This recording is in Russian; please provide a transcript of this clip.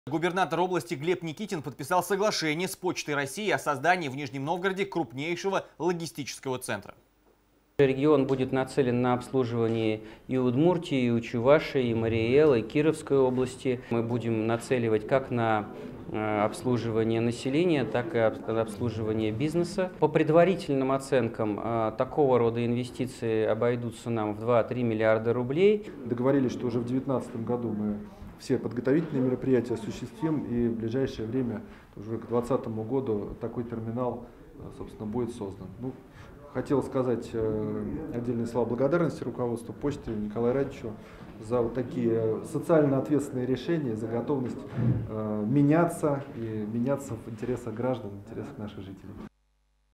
Губернатор области Глеб Никитин подписал соглашение с Почтой России о создании в Нижнем Новгороде крупнейшего логистического центра. Регион будет нацелен на обслуживание и Удмуртии, и Чувашии, и Марий Эл, и Кировской области. Мы будем нацеливать как на обслуживание населения, так и обслуживание бизнеса. По предварительным оценкам, такого рода инвестиции обойдутся нам в 2-3 миллиарда рублей. Договорились, что уже в 2019 году мы все подготовительные мероприятия осуществим, и в ближайшее время, уже к 2020 году, такой терминал, собственно, будет создан. Хотел сказать отдельные слова благодарности руководству почты Николаю Радичу за вот такие социально ответственные решения, за готовность меняться и меняться в интересах граждан, в интересах наших жителей.